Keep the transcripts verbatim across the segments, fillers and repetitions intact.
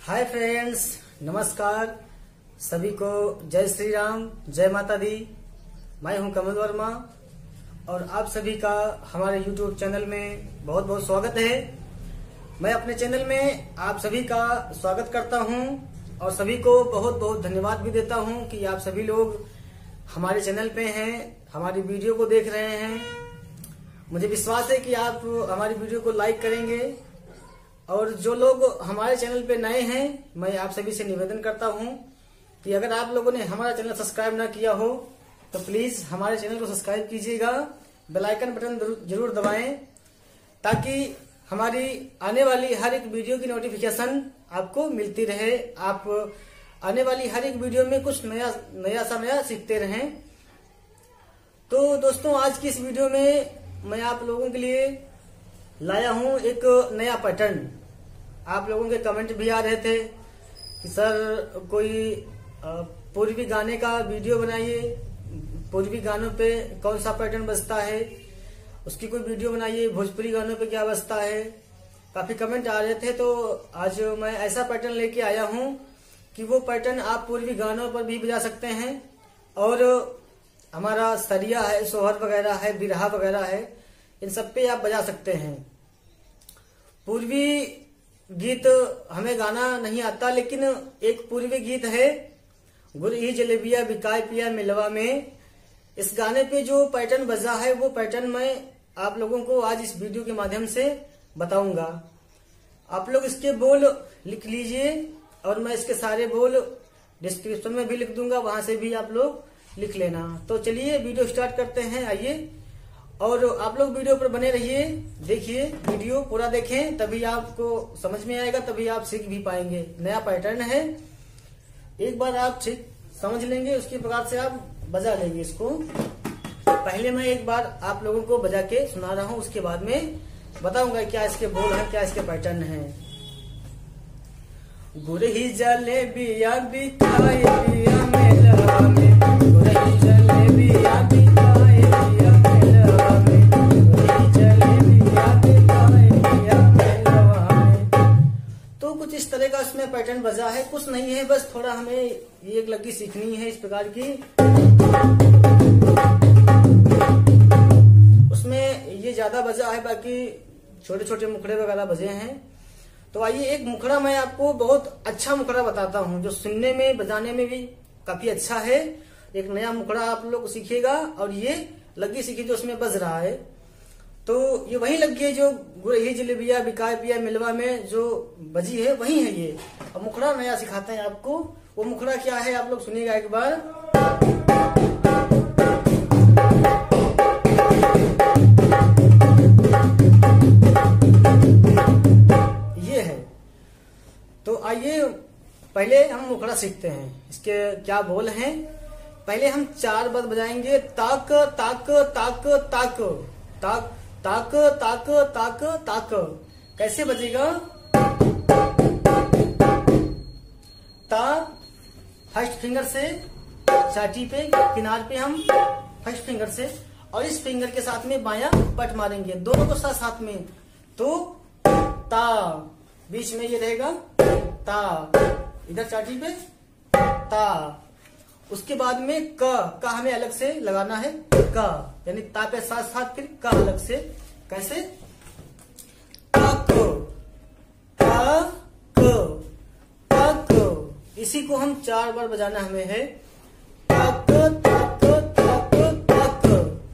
Hi friends, नमस्कार सभी को। जय श्री राम, जय माता दी। मैं हूं कमल वर्मा और आप सभी का हमारे यूट्यूब चैनल में बहुत बहुत स्वागत है। मैं अपने चैनल में आप सभी का स्वागत करता हूं और सभी को बहुत बहुत धन्यवाद भी देता हूं कि आप सभी लोग हमारे चैनल पे हैं, हमारी वीडियो को देख रहे हैं। मुझे विश्वास है कि आप हमारी वीडियो को लाइक करेंगे। और जो लोग हमारे चैनल पे नए हैं, मैं आप सभी से निवेदन करता हूं कि अगर आप लोगों ने हमारा चैनल सब्सक्राइब ना किया हो तो प्लीज हमारे चैनल को सब्सक्राइब कीजिएगा, बेल आइकन बटन जरूर दबाएं ताकि हमारी आने वाली हर एक वीडियो की नोटिफिकेशन आपको मिलती रहे। आप आने वाली हर एक वीडियो में कुछ नया नया सा नया सीखते रहें। तो दोस्तों, आज की इस वीडियो में मैं आप लोगों के लिए लाया हूं एक नया पैटर्न। आप लोगों के कमेंट भी आ रहे थे कि सर कोई पूर्वी गाने का वीडियो बनाइए, पूर्वी गानों पे कौन सा पैटर्न बजता है उसकी कोई वीडियो बनाइए, भोजपुरी गानों पे क्या बजता है। काफी कमेंट आ रहे थे, तो आज मैं ऐसा पैटर्न लेके आया हूं कि वो पैटर्न आप पूर्वी गानों पर भी बजा सकते हैं और हमारा सरिया है, सोहर वगैरह है, बिरहा वगैरह है, इन सब पे आप बजा सकते हैं। पूर्वी गीत हमें गाना नहीं आता, लेकिन एक पूर्वी गीत है गुर ही जलेबिया बिकाय पिया मिलवा में। इस गाने पे जो पैटर्न बजा है वो पैटर्न मैं आप लोगों को आज इस वीडियो के माध्यम से बताऊंगा। आप लोग इसके बोल लिख लीजिए और मैं इसके सारे बोल डिस्क्रिप्शन में भी लिख दूंगा, वहां से भी आप लोग लिख लेना। तो चलिए वीडियो स्टार्ट करते हैं, आइए। और आप लोग वीडियो पर बने रहिए, देखिए वीडियो पूरा देखें, तभी आपको समझ में आएगा, तभी आप सीख भी पाएंगे। नया पैटर्न है, एक बार आप ठीक समझ लेंगे उसके प्रकार से आप बजा लेंगे इसको। पहले मैं एक बार आप लोगों को बजा के सुना रहा हूँ, उसके बाद में बताऊंगा क्या इसके बोल है, क्या इसके पैटर्न है। गुरही जलेबिया बिकाय पिया मेलवा में, गुरही जलेबिया बिकाय पिया मेलवा में, गुरही जलेबिया बिकाय पिया मेलवा में। तो कुछ इस तरह का इसमें पैटर्न बजा है, कुछ नहीं है, बस थोड़ा हमें ये एक लगी सीखनी है इस प्रकार की। उसमें ये ज्यादा बजा है, बाकी छोटे छोटे मुखड़े वगैरह बजे हैं। तो आइए एक मुखड़ा मैं आपको बहुत अच्छा मुखड़ा बताता हूँ जो सुनने में बजाने में भी काफी अच्छा है। एक नया मुखड़ा आप लोग सीखिएगा और ये लग्गी सीखिए जो उसमें बज रहा है। तो ये वही लग्गी है जो गुड़ ही जलेबिया बिकाय पिया मिलवा में जो बजी है, वही है ये। अब मुखड़ा नया सिखाते हैं आपको। वो मुखड़ा क्या है आप लोग सुनिएगा एक बार। तो आइए पहले हम मुखड़ा सीखते हैं, इसके क्या बोल हैं। पहले हम चार बार बजाएंगे, ताक ताक ताक ताक ताक ताक ताक ताक ताक। कैसे बजेगा? ता फर्स्ट फिंगर से छाती पे किनार पे हम फर्स्ट फिंगर से, और इस फिंगर के साथ में बायां पट मारेंगे, दोनों को साथ साथ में। तो ता बीच में ये रहेगा ता, इधर चाटी पे ता। उसके बाद में क का हमें अलग से लगाना है, क यानी ता पे साथ साथ फिर क अलग से। कैसे? ताक ताक ताक। इसी को हम चार बार बजाना हमें है। ताक ताक ताक ताक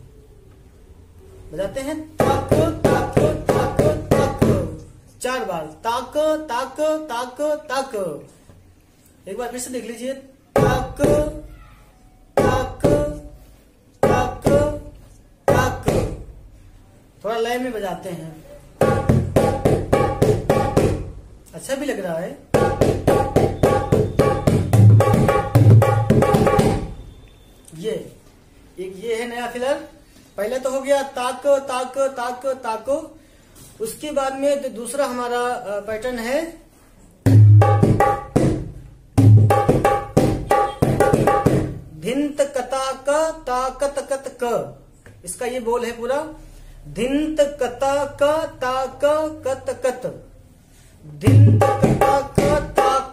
बजाते हैं, ताक ताक ताक ताक चार बार। ताक ताक ताक ताक। एक बार फिर से देख लीजिए। ताक ताक ताक ताक। थोड़ा लय में बजाते हैं, अच्छा भी लग रहा है। ये एक ये है नया फिलर। पहले तो हो गया ताक ताक ताक ताको। उसके बाद में दूसरा हमारा पैटर्न है धिंत कता क ताकत कत क। इसका ये बोल है पूरा, धिंत कता क ताक कत कत, धिंत कता क ताक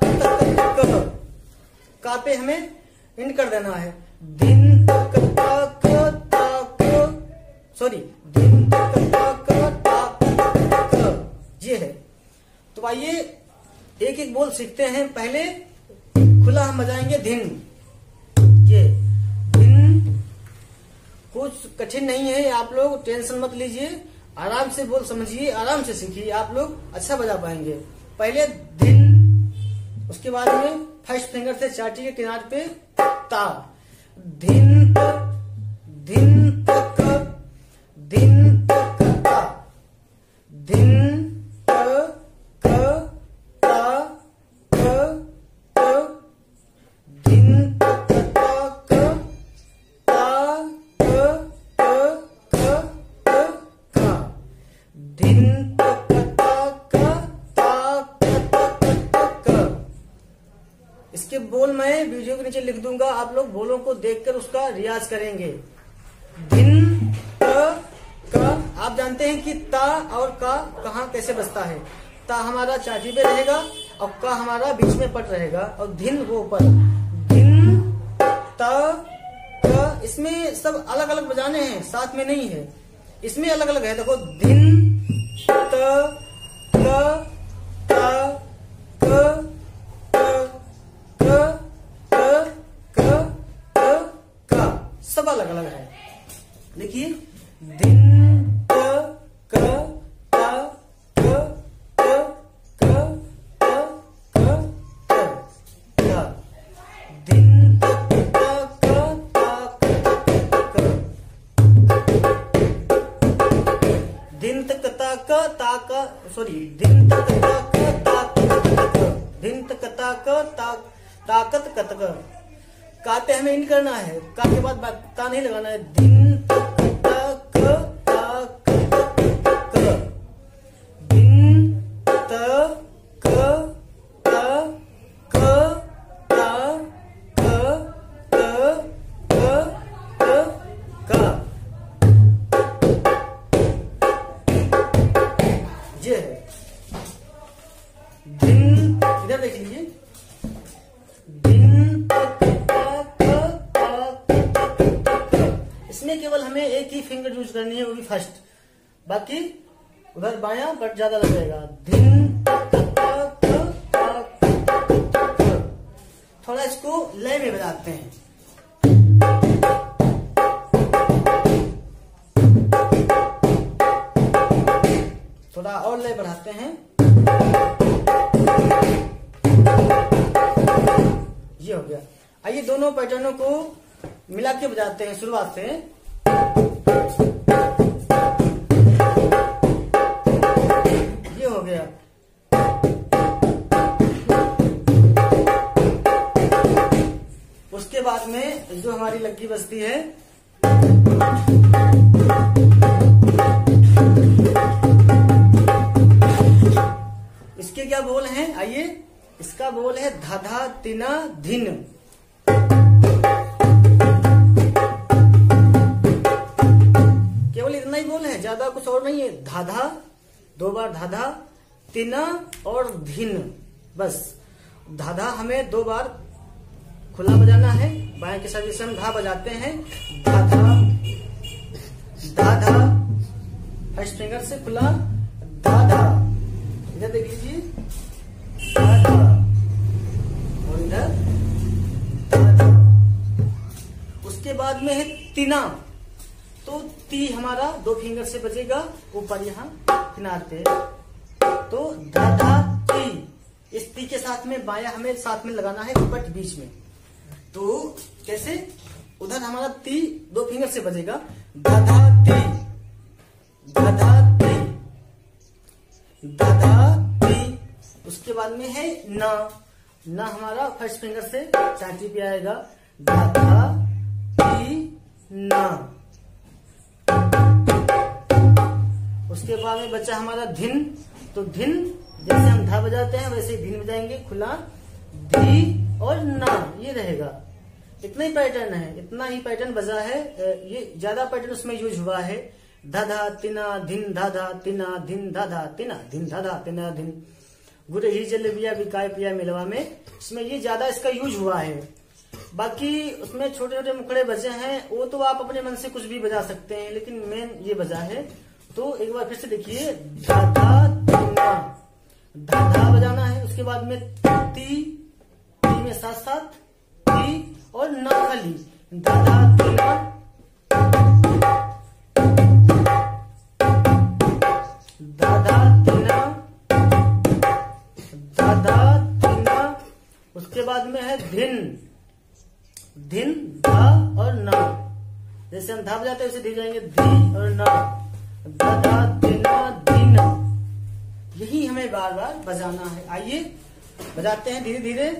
पे हमें इंड कर देना है। धिन तक ताक ताक, सॉरी धिन तक ताक ताक ताक, ये है। तो आइए एक एक बोल सीखते हैं। पहले खुला हम बजाएंगे धिन, ये धिन कुछ कठिन नहीं है, आप लोग टेंशन मत लीजिए, आराम से बोल समझिए, आराम से सीखिए, आप लोग अच्छा बजा पाएंगे। पहले धिन, उसके बाद में फर्स्ट फिंगर से चाटी के किनारे पे ता, धिन तक धिन तक धिन तक ता, धिन तक ता क क, धिन तक ता क ता क क क क, धिन तक ता क ता क क क। इसके बोल मैं वीडियो के नीचे लिख दूंगा, आप लोग बोलों को देखकर उसका रियाज करेंगे। धिन त क, आप जानते हैं कि ता और का कहाँ कैसे बजता है। ता हमारा चाटी पे रहेगा और का हमारा बीच में पट रहेगा और धिन वो ऊपर। धिन त क, इसमें सब अलग अलग बजाने हैं, साथ में नहीं है, इसमें अलग अलग है। देखो धिन त क ता क सब अलग अलग है। देखिए धिन त क ता क क क क क क, धिन त क ता क, धिन तक ता क ता क, सॉरी धिन तक ता क ता क, धिन तक ता क ता ताकत कतक। का पे हमें इन करना है, का के बाद ता नहीं लगाना है। धिन तक ता क ता क, धिन त क ता क ता क क क क, ये है धिन। इधर देख लीजिए, धिन तक ता क ता क, इसमें केवल हमें एक ही फिंगर यूज करनी है, वो भी फर्स्ट, बाकी उधर बायां बट ज्यादा लग जाएगा। धिन तक ता क ता क, थोड़ा इसको लय में बजाते हैं। थोड़ा और लय बढ़ाते हैं, ये हो गया। आइए दोनों पैटर्नों को मिला के बजाते हैं शुरुआत से। ये हो गया। उसके बाद में जो हमारी लग्गी बजती है, इसके क्या बोल हैं, आइए। इसका बोल है धाधा तिना धिन। केवल इतना ही बोल है, ज्यादा कुछ और नहीं है। धाधा, दो बार धाधा, तिना और धिन, बस। धाधा हमें दो बार खुला बजाना है, बाएं के साथ जैसे हम धा बजाते हैं, धाधा धाधा, फर्स्ट फिंगर से खुला धाधा। इधर देख लीजिए, धाधा, और इधर धाधा। उसके बाद में है तिना, तो ती हमारा दो फिंगर से बजेगा ऊपर यहाँ किनार पे, तो धाधा ती। इस ती के साथ में बाया हमें साथ में लगाना है बट बीच में, तो कैसे, उधर हमारा ती दो फिंगर से बजेगा, धाधा ती धाधा ती धाधा ती। उसके बाद में है ना, ना हमारा फर्स्ट फिंगर से चाटी पे आएगा, धाधा ती ना। उसके बाद में बचा हमारा धिन, तो धिन जैसे हम धा बजाते हैं वैसे ही धिन बजाएंगे, खुला धी और ना, ये रहेगा। इतना ही पैटर्न है, इतना ही पैटर्न बजा है, ये ज्यादा पैटर्न उसमें यूज हुआ है। धाधा तिना धिन धाधा तिना धिन धाधा तिना धिन धाधा तिना धिन, गुड़ ही जलेबिया बिकाय पिया मिलवा में, इसमें ये ज्यादा इसका यूज हुआ है। बाकी उसमें छोटे छोटे मुखड़े बजे हैं, वो तो आप अपने मन से कुछ भी बजा सकते हैं, लेकिन मेन ये बजा है। तो एक बार फिर से देखिए, धा धा धीना, धा धा बजाना है। उसके बाद में ती, ती में साथ साथ ती और ना खाली, धा धा धीना, धा धा धीना, धा धा धीना। उसके बाद में है धिन, धिन, धा और ना। जैसे हम धा बजाते हैं वैसे धी जाएंगे, धी और ना, धा धा धीना धीना। यही हमें बार बार बजाना है। आइए बजाते हैं धीरे धीरे।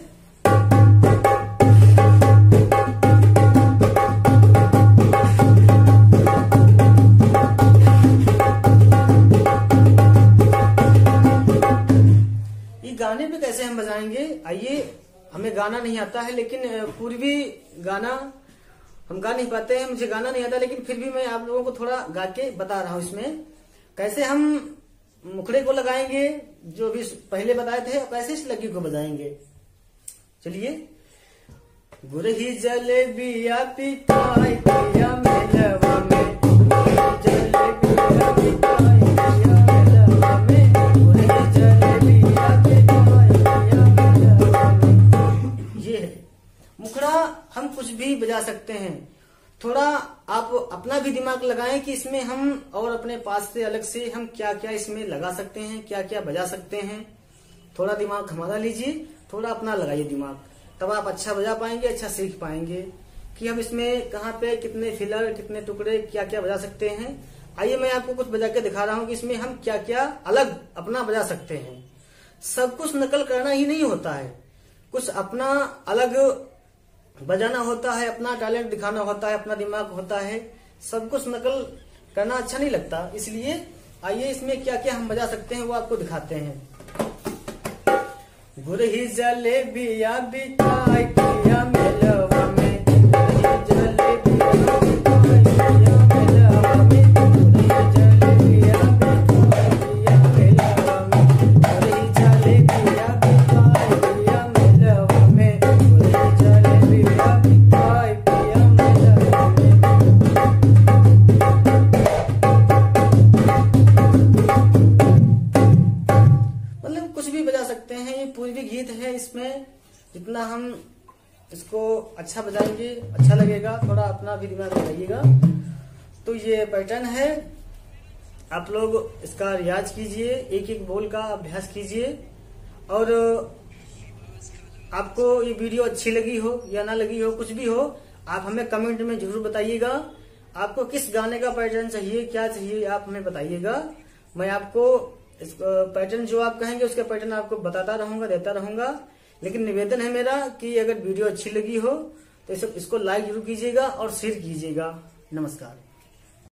ये गाने पे कैसे हम बजाएंगे, आइए। हमें गाना नहीं आता है, लेकिन पूर्वी गाना हम गा नहीं पाते हैं, मुझे गाना नहीं आता, लेकिन फिर भी मैं आप लोगों को थोड़ा गा के बता रहा हूं इसमें कैसे हम मुखड़े को लगाएंगे, जो भी पहले बताए थे, और कैसे इस लगी को बजाएंगे। चलिए। गुरही जलेबिया पिताई पिया मेलवा में, जलेबिया पिताई पिया मेलवा में, गुरही जलेबिया पिताई पिया मेलवा में। ये है मुखड़ा। हम कुछ भी बजा सकते हैं। थोड़ा आप अपना भी दिमाग लगाएं कि इसमें हम और अपने पास से अलग से हम क्या क्या इसमें लगा सकते हैं, क्या क्या बजा सकते हैं। थोड़ा दिमाग हमारा लीजिए, थोड़ा अपना लगाइए दिमाग, तब आप अच्छा बजा पाएंगे, अच्छा सीख पाएंगे कि हम इसमें कहाँ पे कितने फिलर, कितने टुकड़े, क्या क्या बजा सकते हैं। आइए मैं आपको कुछ बजा के दिखा रहा हूँ कि इसमें हम क्या क्या अलग अपना बजा सकते हैं। सब कुछ नकल करना ही नहीं होता है, कुछ अपना अलग बजाना होता है, अपना टैलेंट दिखाना होता है, अपना दिमाग होता है। सब कुछ नकल करना अच्छा नहीं लगता, इसलिए आइए इसमें क्या क्या हम बजा सकते हैं वो आपको दिखाते हैं। गुरही जलेबिया बिकाई पिया मेलवा में, गुरही जलेबिया बिकाई पिया मेलवा में, गुरही जलेबिया बिकाई पिया मेलवा में, गुरही जलेबिया बिकाई पिया मेलवा में, गुरही जलेबिया बिकाई पिया मेलवा में। मतलब कुछ भी बजा सकते हैं। ये पूर्वी गीत है, इसमें जितना हम इसको अच्छा बजाएंगे अच्छा लगेगा। थोड़ा अपना भी दिमाग लगाइएगा। तो ये पैटर्न है, आप लोग इसका रियाज कीजिए, एक एक बोल का अभ्यास कीजिए। और आपको ये वीडियो अच्छी लगी हो या ना लगी हो, कुछ भी हो, आप हमें कमेंट में जरूर बताइएगा। आपको किस गाने का पैटर्न चाहिए, क्या चाहिए, आप हमें बताइएगा। मैं आपको इस पैटर्न जो आप कहेंगे उसका पैटर्न आपको बताता रहूंगा, देता रहूंगा। लेकिन निवेदन है मेरा कि अगर वीडियो अच्छी लगी हो तो इसको लाइक जरूर कीजिएगा और शेयर कीजिएगा। नमस्कार।